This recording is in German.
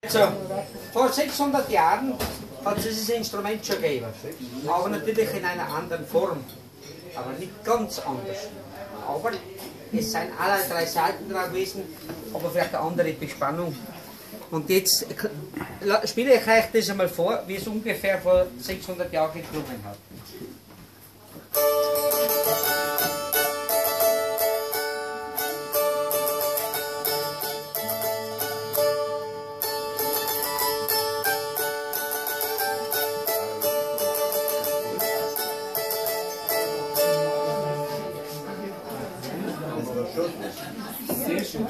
Also, vor 600 Jahren hat es dieses Instrument schon gegeben, aber natürlich in einer anderen Form, aber nicht ganz anders. Aber es sind alle drei Seiten dran gewesen, aber vielleicht eine andere Bespannung. Und jetzt spiele ich euch das einmal vor, wie es ungefähr vor 600 Jahren geklungen hat. Sehr schön.